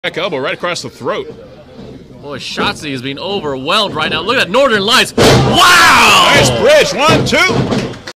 Back elbow right across the throat. Boy, Shotzi is being overwhelmed right now. Look at that Northern Lights. Wow! Nice bridge. 1, 2.